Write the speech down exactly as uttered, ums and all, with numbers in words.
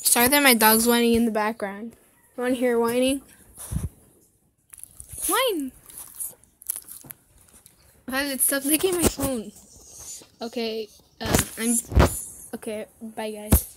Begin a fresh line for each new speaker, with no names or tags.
Sorry that my dog's whining in the background. You want to hear whining? Whine! Violet, stop licking my phone. Okay, um, I'm... Okay, bye guys.